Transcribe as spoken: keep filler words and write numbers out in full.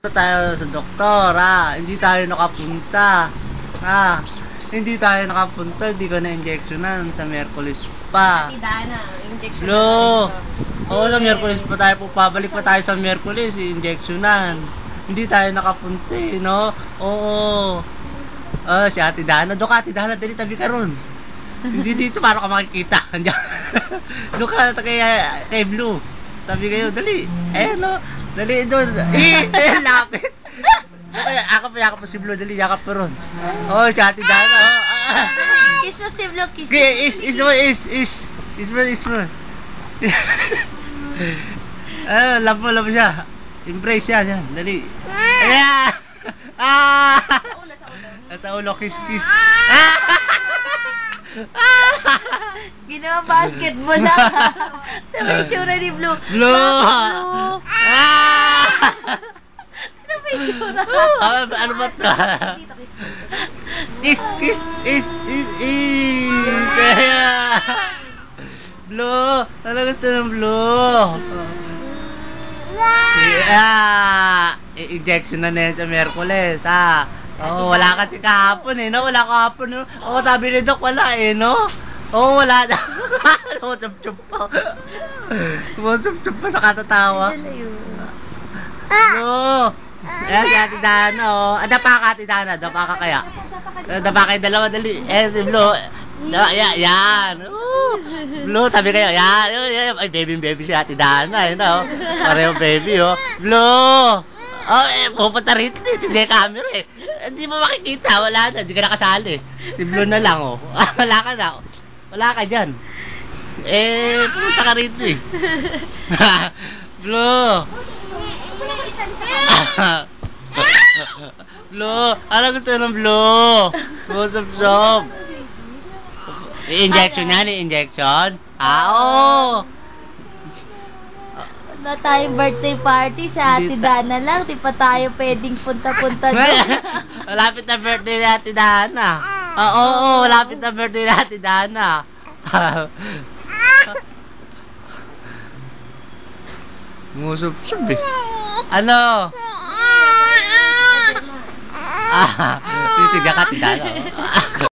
Tayo sa doktor, ha? Hindi tayo nakapunta, ha? Hindi tayo nakapunta, hindi ko na-injectionan sa Miyerkules pa. Dana, injection Lo, oo na, Miyerkules pa tayo po, pabalik pa tayo sa Miyerkules, injectionan. Hindi tayo nakapunta, eh, no? Oo. Ah, si Ate Dana, doon ka Ate Dana, dali tabi ka ron. Hindi dito, paano ka makikita? Doon ka kay, kay Blue. Tabi kayo, dali. Eh, no? Dali doon. Eh, ayan, lapit. Okay, ako pa, yakap po si Blue. Dali, yakap po ron. Oh, si Ate Dana. Oh. Kiss mo si Blue, kiss mo. Okay, is, is naman, is, is. Is mo, is mo. Ah, love mo, love siya. Embrace yan, yan. Dali. Ayan. Ah! Sa ulo, sa ulo. Sa ulo, kiss, kiss. Ah! Ginawa basketball na. Sabi yung tsura ni Blue. Blue! Blue! Ah! Ano ba yung tsura? Ah, ano ba ito? Dito, kiss mo. Kiss, kiss, is, is, is. Kaya. Blue! Talaga ito ng Blue. Yeah! I-injection na na yan sa Miyerkules, ha? Oo, oh, wala kasi kahapon eh, no? Wala kahapon, no? Oo, oh, sabi ni Doc, wala eh, no? Oo, oh, wala na. Umutup-tup pa. Umutup-tup pa sa katatawa. Oo. Ayan si Ate Dana, oh. Ah, dapa ka, Ate Dana. Dapa ka kaya. Dapa kayo dalawa, dali. Eh, si Blue. Dapa, yan, yan. Oo. Blue, sabi kayo, yan. Ay, baby, baby si Ate Dana, eh, no? Pareho baby, oh. Blue! Oh, eh, pupunta rito, hindi camera eh. Hindi mo makikita, wala na, hindi ka nakasali. Si Blue na lang, oh. Wala ka na, wala ka dyan. Eh, pumunta ka rito eh. Blue! Blue! Ano gusto ng Blue? Smusop-sop. I-injection yan, i-injection? Ah, oo! Na tayong birthday party sa Ate Dana lang, di pa tayo pwedeng punta-punta doon. Malapit na birthday ni Ate Dana. Oo, oo, malapit na birthday ni Ate Dana. Musup-sup eh. Ano? Ah, titiga ka, Ate Dana.